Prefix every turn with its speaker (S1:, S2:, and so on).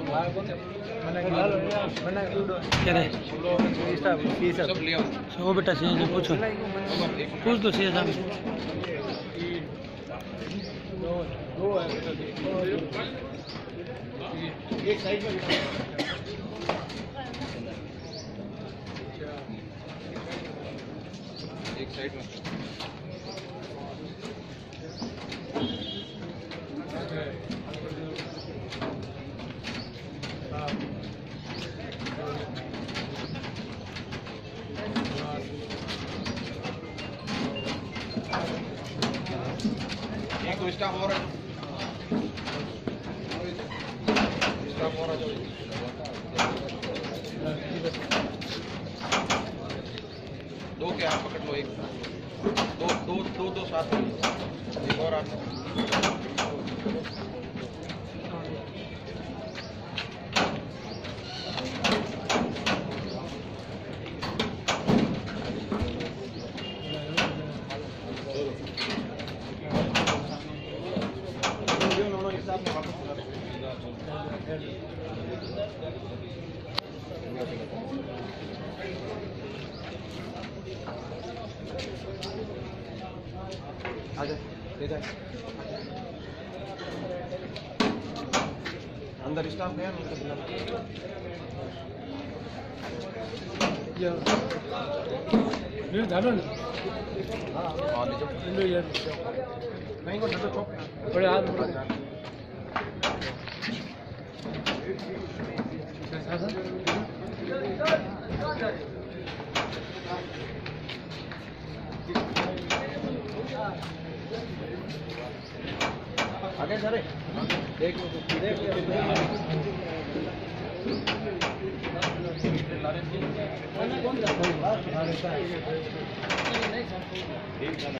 S1: क्या रे वो बेटा सी पूछो पूछ दो सी साहब
S2: एक साइड में एक साइड में एक दो स्टाफ और दो क्या पकड़ लो एक दो दो दो दो साथ एक और आता आजा ले जा अंदर स्टाफ है
S1: झालो ना
S2: हाँ ले जाओ नहीं को तो
S1: बड़े हाथ
S2: आगे सर देख देख